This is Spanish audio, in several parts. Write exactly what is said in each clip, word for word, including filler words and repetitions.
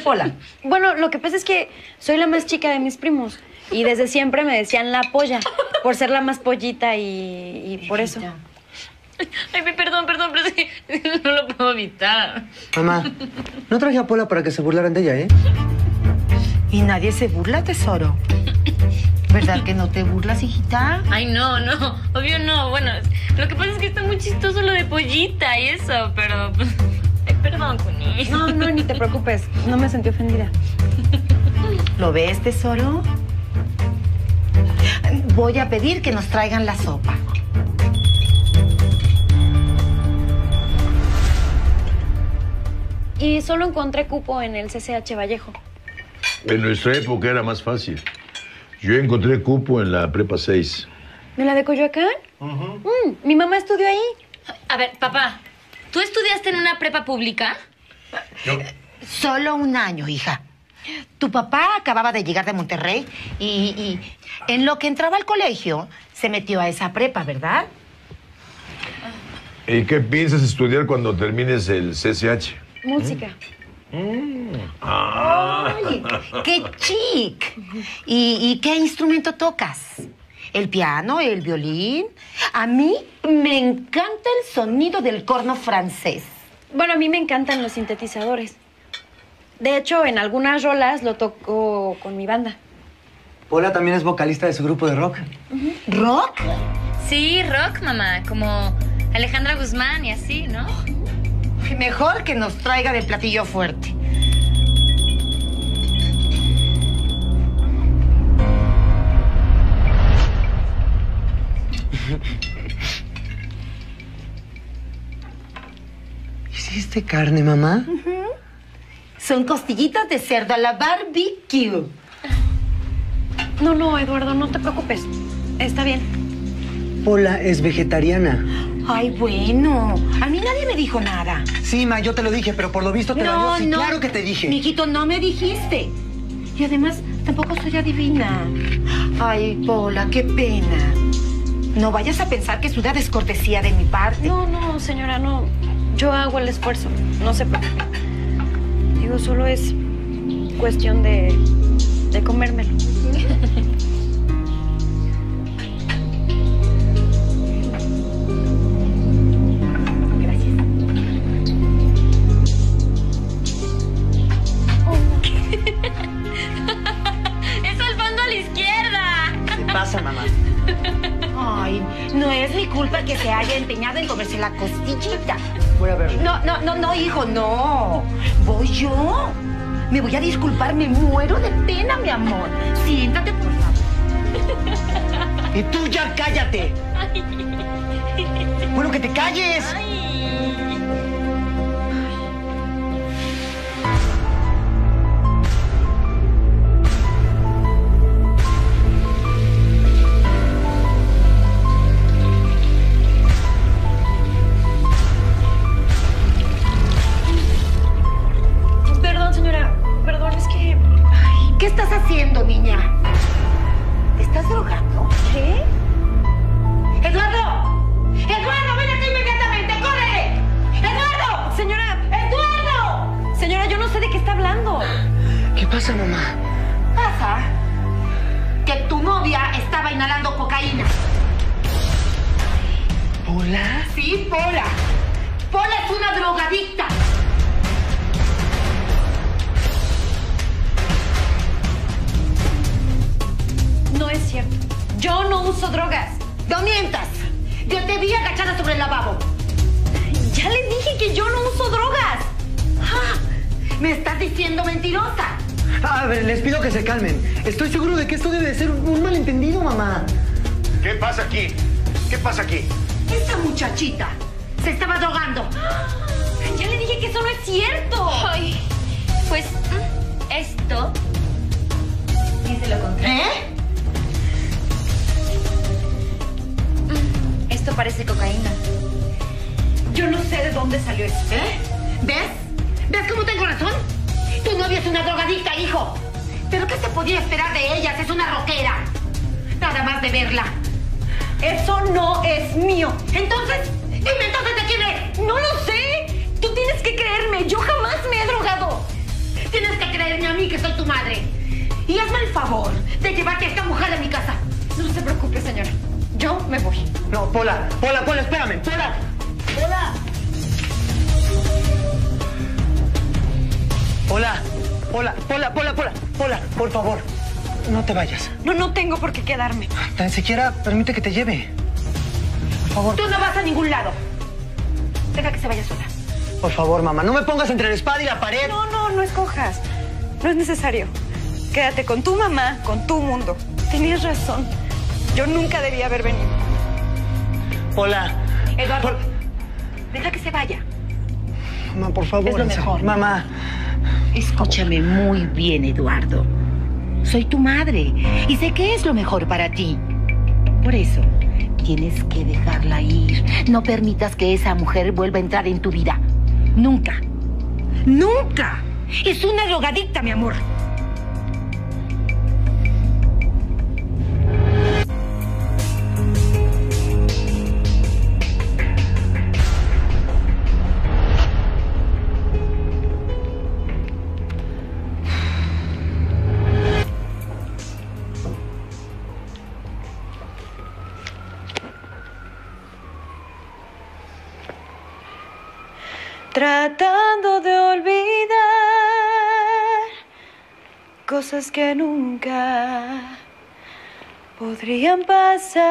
Pola? Bueno, lo que pasa es que soy la más chica de mis primos y desde siempre me decían la polla, por ser la más pollita y, y por eso. Ay, perdón, perdón, pero sí, no lo puedo evitar. Mamá, no traje a Pola para que se burlaran de ella, ¿eh? Y nadie se burla, tesoro. ¿Verdad que no te burlas, hijita? Ay, no, no, obvio no. Bueno, lo que pasa es que está muy chistoso lo de pollita y eso, pero... Pues, ay, perdón, Cuni. No, no, ni te preocupes. No me sentí ofendida. ¿Lo ves, tesoro? Voy a pedir que nos traigan la sopa. Y solo encontré cupo en el C C H Vallejo. En nuestra época era más fácil. Yo encontré cupo en la prepa seis. ¿En la de Coyoacán? Uh-huh. mm, mi mamá estudió ahí. A ver, papá, ¿tú estudiaste en una prepa pública? Yo. Solo un año, hija. Tu papá acababa de llegar de Monterrey y, y en lo que entraba al colegio se metió a esa prepa, ¿verdad? ¿Y qué piensas estudiar cuando termines el C C H? Música. Mm. Ah. ¡Ay, qué chic! ¿Y, ¿Y qué instrumento tocas? ¿El piano, el violín? A mí me encanta el sonido del corno francés. Bueno, a mí me encantan los sintetizadores. De hecho, en algunas rolas lo toco con mi banda. Pola también es vocalista de su grupo de rock. Uh-huh. ¿Rock? Sí, rock, mamá, como Alejandra Guzmán y así, ¿no? Mejor que nos traiga de platillo fuerte. ¿Hiciste carne, mamá? Uh-huh. Son costillitas de cerdo a la barbecue. No, no, Eduardo, no te preocupes. Está bien. Pola es vegetariana. Ay, bueno. A mí nadie me dijo nada. Sí, ma, yo te lo dije, pero por lo visto te no, lo dio. Sí, no. Claro que te dije. Mijito, no me dijiste. Y además, tampoco soy adivina. Ay, Pola, qué pena. No vayas a pensar que es una descortesía de mi parte. No, no, señora, no. Yo hago el esfuerzo. No se preocupe. Digo, solo es cuestión de, de comérmelo. Pasa, mamá. Ay, no es mi culpa que se haya empeñado en comerse la costillita. Voy a verlo. No, no, no, no, hijo, no. Voy yo. Me voy a disculpar, me muero de pena, mi amor. Siéntate, por favor. Y tú ya cállate. Ay. Bueno, que te calles. Ay. ¿Qué estás haciendo, niña? ¿Te estás drogando? ¿Qué? ¡Eduardo! ¡Eduardo, ven aquí inmediatamente! ¡Córrele! ¡Eduardo! Señora. ¡Eduardo! Señora, yo no sé de qué está hablando. ¿Qué pasa, mamá? Pasa que tu novia estaba inhalando cocaína. ¿Pola? Sí, Pola. Pola es una drogadicta. No es cierto. Yo no uso drogas. No mientas. Yo te vi agachada sobre el lavabo. Ya le dije que yo no uso drogas. Ah, ¿me estás diciendo mentirosa? A ver, les pido que se calmen. Estoy seguro de que esto debe de ser un malentendido, mamá. ¿Qué pasa aquí? ¿Qué pasa aquí? Esa muchachita se estaba drogando. Ya le dije que eso no es cierto. Ay, pues esto dice lo contrario. ¿Eh? Esto parece cocaína. Yo no sé de dónde salió eso. ¿Eh? ¿Ves? ¿Ves cómo tengo razón? Tu novia es una drogadicta, hijo. ¿Pero qué se podía esperar de ellas? Es una rockera. Nada más de verla. Eso no es mío. Entonces, dime entonces de quién es. No lo sé. Tú tienes que creerme. Yo jamás me he drogado. Tienes que creer. ni a mí, que soy tu madre. Y hazme el favor de llevarte a esta mujer a mi casa. No se preocupe, señora. Yo me voy. No, Pola, Pola, Pola, espérame. Pola, Pola. Pola, Pola, Pola, Pola, Pola, Pola, por favor, no te vayas. No, no tengo por qué quedarme. Tan siquiera permite que te lleve. Por favor. Tú no vas a ningún lado. Deja que se vaya sola. Por favor, mamá, no me pongas entre la espada y la pared. No, no, no escojas. No es necesario. Quédate con tu mamá, con tu mundo. Tenías razón. Yo nunca debía haber venido. Pola. Eduardo, Pol- deja que se vaya. Mamá, por favor. Es lo en serio. mejor. Mamá. Escúchame muy bien, Eduardo. Soy tu madre y sé que es lo mejor para ti. Por eso, tienes que dejarla ir. No permitas que esa mujer vuelva a entrar en tu vida. Nunca. ¡Nunca! Es una drogadicta, mi amor. Tratando de olvidar cosas que nunca podrían pasar.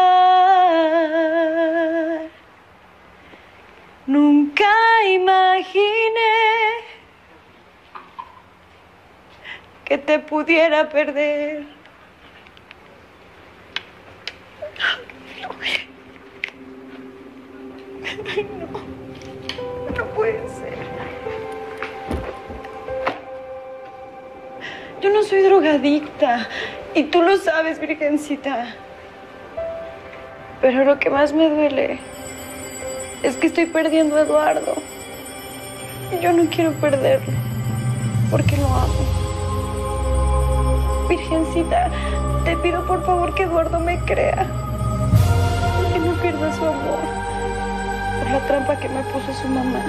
Nunca imaginé que te pudiera perder. No. No puede ser. Yo no soy drogadicta y tú lo sabes, virgencita. Pero lo que más me duele es que estoy perdiendo a Eduardo. Y yo no quiero perderlo porque lo amo. Virgencita, te pido por favor que Eduardo me crea. Que no pierda su amor por la trampa que me puso su mamá.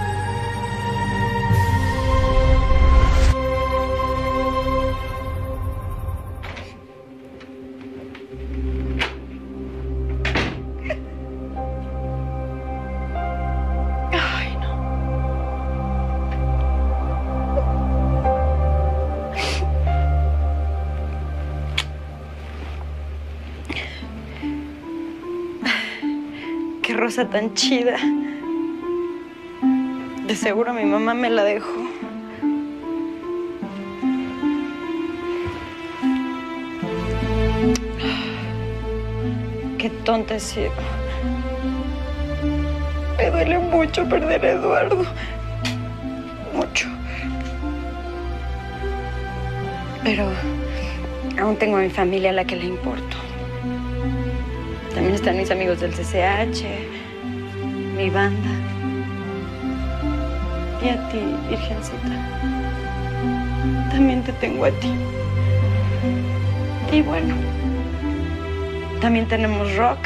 Ay, no. Qué rosa tan chida. De seguro mi mamá me la dejó. Qué tonta he sido. Me duele mucho perder a Eduardo. Mucho. Pero aún tengo a mi familia a la que le importo. También están mis amigos del C C H, mi banda. Y a ti, virgencita. También te tengo a ti. Y bueno, también tenemos rock.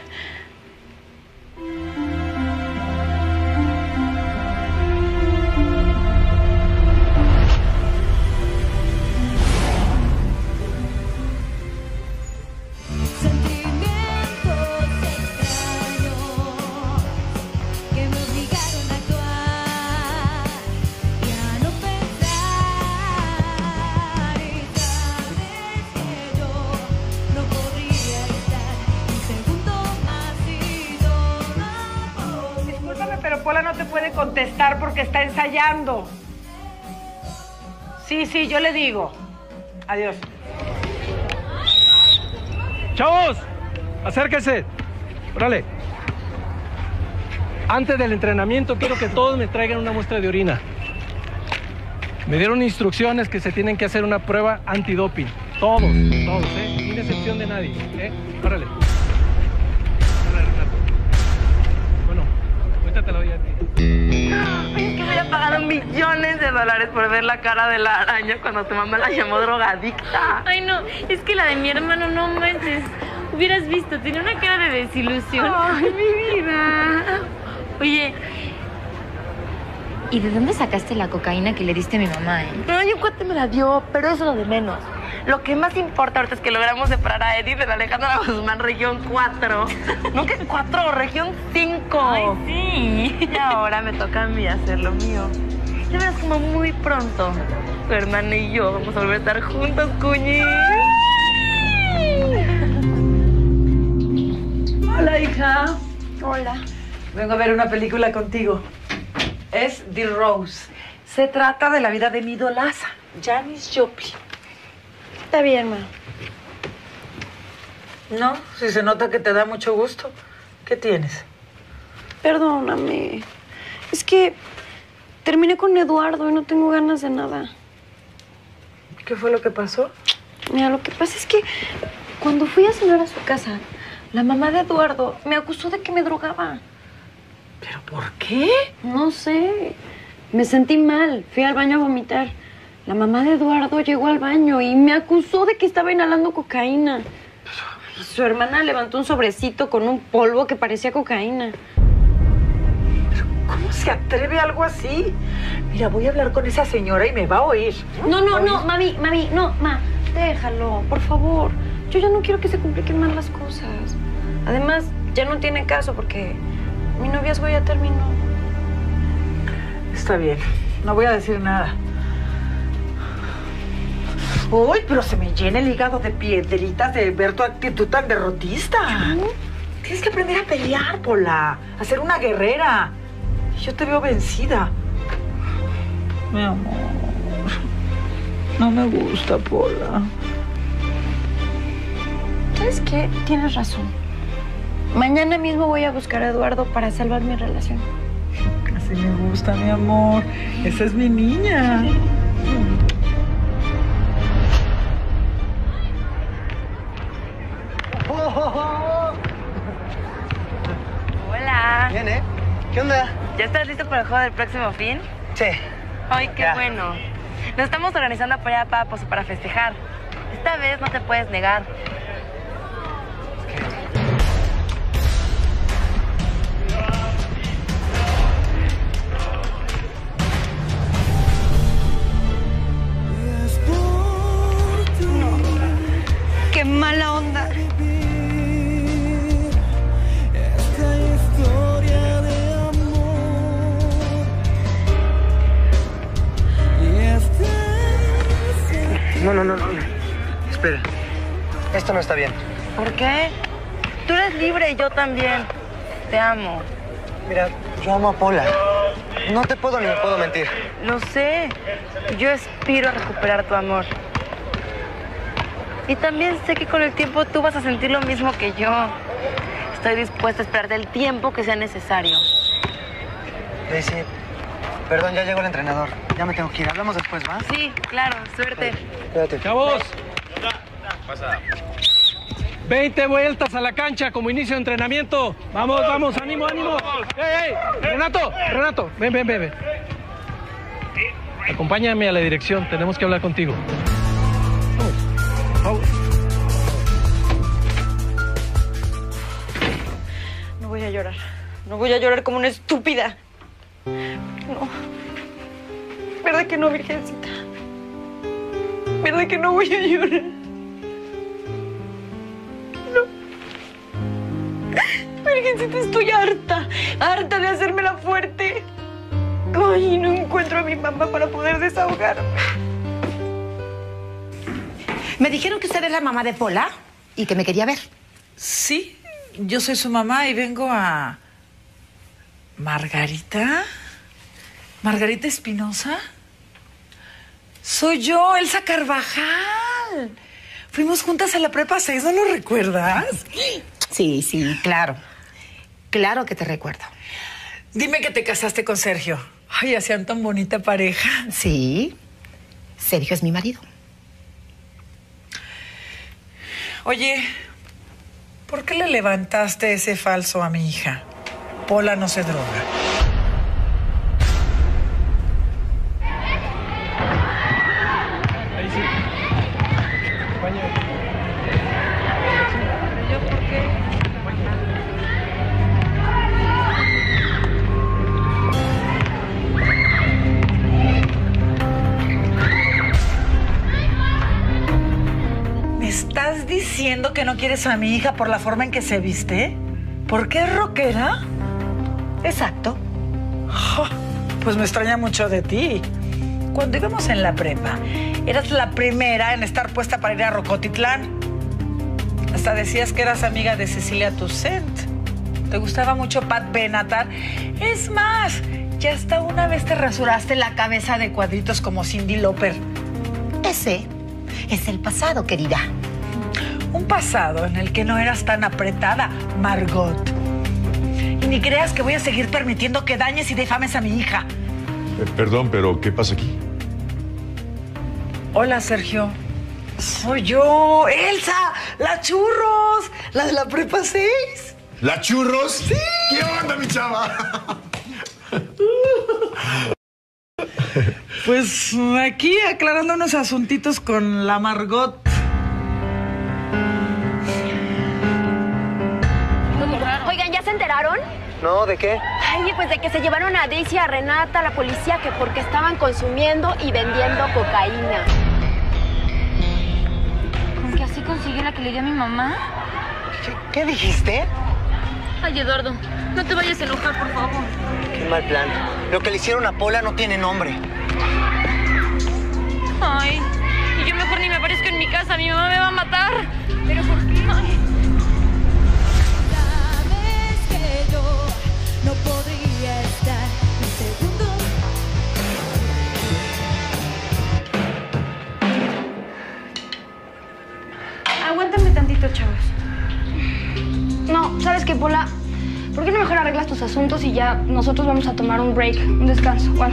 Pola no te puede contestar porque está ensayando. Sí, sí, yo le digo. Adiós. ¡Chavos! ¡Acérquense! Órale. Antes del entrenamiento quiero que todos me traigan una muestra de orina. Me dieron instrucciones que se tienen que hacer una prueba antidoping. Todos, todos, ¿eh? Sin excepción de nadie, ¿eh? Órale. Te lo doy a ti. Es que me había pagado millones de dólares por ver la cara de la araña cuando tu mamá la llamó drogadicta. Ay, no, es que la de mi hermano, no manches. Hubieras visto, tiene una cara de desilusión. Ay, mi vida. Oye, ¿Y de dónde sacaste la cocaína que le diste a mi mamá, eh? No, un cuate me la dio, pero eso es lo de menos. Lo que más importa ahorita es que logramos separar a Edith de la Alejandra Guzmán, región cuatro. ¿No que cuatro? Región cinco. Ay, sí. Y ahora me toca a mí hacer lo mío. Ya verás como muy pronto tu hermana y yo vamos a volver a estar juntos, cuñi. Hola, hija. Hola. Vengo a ver una película contigo. Es The Rose. Se trata de la vida de mi idolaza, Janis Joplin. Está bien, ma. No, si se nota que te da mucho gusto. ¿Qué tienes? Perdóname. Es que terminé con Eduardo y no tengo ganas de nada. ¿Qué fue lo que pasó? Mira, lo que pasa es que cuando fui a cenar a su casa, la mamá de Eduardo me acusó de que me drogaba. ¿Pero por qué? No sé. Me sentí mal. Fui al baño a vomitar. La mamá de Eduardo llegó al baño y me acusó de que estaba inhalando cocaína. Y su hermana levantó un sobrecito con un polvo que parecía cocaína. ¿Pero cómo se atreve a algo así? Mira, voy a hablar con esa señora y me va a oír. No, no, no, mami, mami, no, ma. Déjalo, por favor. Yo ya no quiero que se compliquen más las cosas. Además, ya no tiene caso porque mi noviazgo ya terminó. Está bien, no voy a decir nada. Uy, pero se me llena el hígado de piedritas de ver tu actitud tan derrotista. ¿Mm? Tienes que aprender a pelear, Pola, a ser una guerrera. Yo te veo vencida. Mi amor, no me gusta, Pola. ¿Sabes qué? Tienes razón. Mañana mismo voy a buscar a Eduardo para salvar mi relación. Así me gusta, mi amor. Esa es mi niña. Hola. Bien, ¿eh? ¿Qué onda? ¿Ya estás listo para el juego del próximo fin? Sí. Ay, qué Ya. bueno. Nos estamos organizando para allá para, pues, para festejar. Esta vez no te puedes negar. ¡Qué mala onda! No, no, no, no. Espera. Esto no está bien. ¿Por qué? Tú eres libre y yo también. Te amo. Mira, yo amo a Pola. No te puedo ni me puedo mentir. Lo sé. Yo aspiro a recuperar tu amor. Y también sé que con el tiempo tú vas a sentir lo mismo que yo. Estoy dispuesta a esperarte el tiempo que sea necesario. Daisy, perdón, ya llegó el entrenador. Ya me tengo que ir. Hablamos después, ¿va? Sí, claro. Suerte. Cuídate. ¡Chavos! veinte vueltas a la cancha como inicio de entrenamiento. Vamos, vamos, ánimo, ánimo. ¡Ey, ey! Renato, Renato, ven, ven, ven, ven. Acompáñame a la dirección, tenemos que hablar contigo. Vamos, vamos. No voy a llorar. No voy a llorar como una estúpida. No. ¿Verdad que no, Virgencita? ¿Verdad que no voy a llorar? Virgencita, estoy harta, harta de hacérmela fuerte. Ay, no encuentro a mi mamá para poder desahogarme. Me dijeron que usted es la mamá de Pola y que me quería ver. Sí, yo soy su mamá y vengo a... ¿Margarita? ¿Margarita Espinosa? Soy yo, Elsa Carvajal. Fuimos juntas a la prepa seis, ¿no lo recuerdas? Sí, sí, claro. Claro que te recuerdo. Dime que te casaste con Sergio. Ay, hacían tan bonita pareja. Sí, Sergio es mi marido. Oye, ¿por qué le levantaste ese falso a mi hija? Pola no se droga. Ahí sí. Acompáñame. ¿Yo por qué? diciendo que no quieres a mi hija por la forma en que se viste? ¿Por qué es rockera? Exacto. Oh, pues me extraña mucho de ti. Cuando íbamos en la prepa, eras la primera en estar puesta para ir a Rocotitlán. Hasta decías que eras amiga de Cecilia Toussaint. Te gustaba mucho Pat Benatar. Es más, ya hasta una vez te rasuraste la cabeza de cuadritos como Cyndi Lauper. Ese es el pasado, querida. Un pasado en el que no eras tan apretada, Margot. Y ni creas que voy a seguir permitiendo que dañes y difames a mi hija. Eh, perdón, pero ¿qué pasa aquí? Hola, Sergio. Soy yo, Elsa, la Churros, la de la prepa seis. ¿La Churros? Sí. ¿Qué onda, mi chava? Pues aquí aclarando unos asuntitos con la Margot. Oigan, ¿ya se enteraron? No, ¿de qué? Ay, pues de que se llevaron a Daisy y a Renata a la policía que porque estaban consumiendo y vendiendo cocaína. ¿Con que así conseguí la que le di a mi mamá? ¿Qué, qué dijiste? Ay, Eduardo, no te vayas a enojar, por favor. Qué mal plan. Lo que le hicieron a Pola no tiene nombre. Ay, y yo mejor ni me aparezco en mi casa, mi mamá me va a matar. ¿Pero por qué? Ay. Sabes que yo no podría estar un segundo. Aguántame tantito, chavos. No, ¿sabes qué, Pola? ¿Por qué no mejor arreglas tus asuntos y ya nosotros vamos a tomar un break, un descanso? Bueno.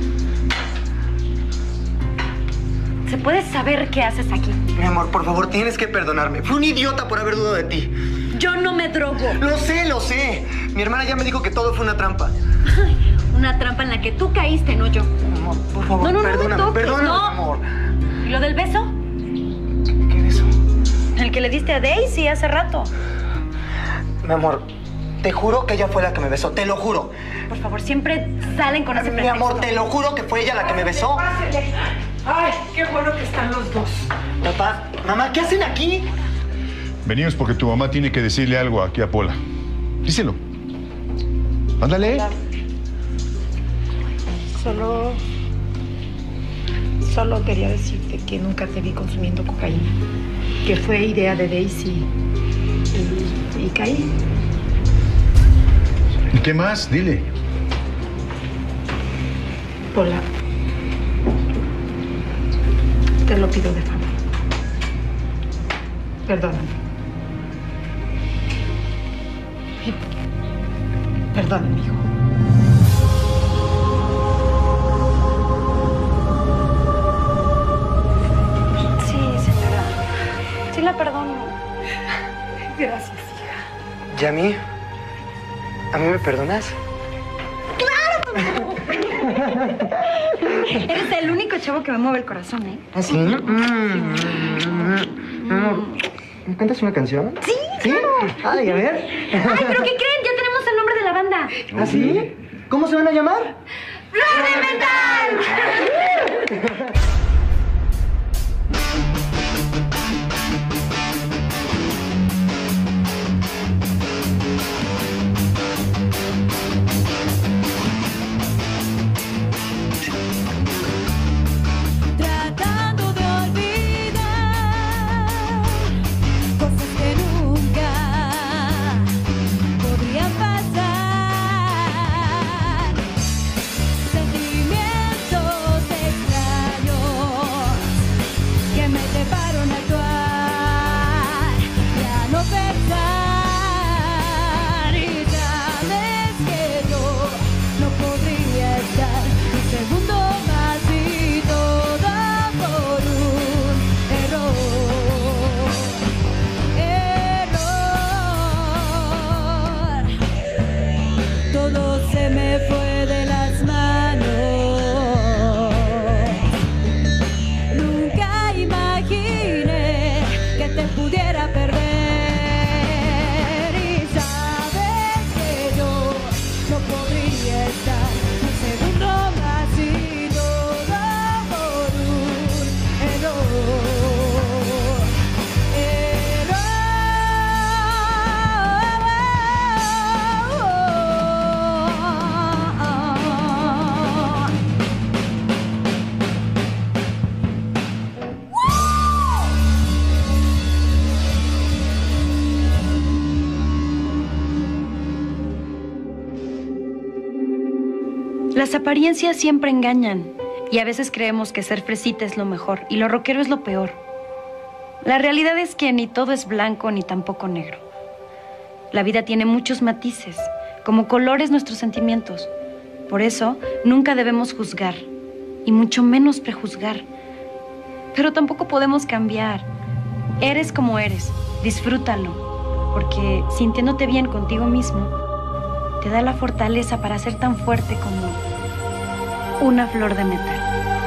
¿Se puede saber qué haces aquí? Mi amor, por favor, tienes que perdonarme. Fui un idiota por haber dudado de ti. Yo no me drogo. Lo sé, lo sé. Mi hermana ya me dijo que todo fue una trampa. Una trampa en la que tú caíste, no yo. Mi amor, por favor, No, no, no perdóname. me toques, Perdóname, no. amor. ¿Y lo del beso? ¿Qué beso? El que le diste a Daisy hace rato. Mi amor, te juro que ella fue la que me besó. Te lo juro. Por favor, siempre salen con ese Mi pretexto. amor, te lo juro que fue ella la que me besó. Ay, qué bueno que están los dos. Papá, mamá, ¿qué hacen aquí? Venimos porque tu mamá tiene que decirle algo aquí a Pola. Díselo. Ándale. Solo... Solo quería decirte que nunca te vi consumiendo cocaína. Que fue idea de Daisy. Y, y caí. ¿Y qué más? Dile. Pola. Te lo pido de favor. Perdóname. Perdóname, hijo. Sí, señora. Sí la perdono. Gracias, hija. ¿Y a mí? ¿A mí me perdonas? Eres el único chavo que me mueve el corazón, ¿eh? ¿Ah, sí? Mm, mm, mm, amor, ¿me cantas una canción? Sí, ¿Sí? claro. Ay, a ver. Ay, ¿pero qué creen? Ya tenemos el nombre de la banda. ¿Ah, sí? ¿Cómo se van a llamar? ¡Flor de Metal! Tratando de olvidar cosas que nunca podrían pasar. Sentimientos extraños Las apariencias siempre engañan y a veces creemos que ser fresita es lo mejor y lo rockero es lo peor. La realidad es que ni todo es blanco ni tampoco negro. La vida tiene muchos matices, como colores nuestros sentimientos. Por eso, nunca debemos juzgar, y mucho menos prejuzgar. Pero tampoco podemos cambiar. Eres como eres, disfrútalo, porque sintiéndote bien contigo mismo, te da la fortaleza para ser tan fuerte como una flor de metal.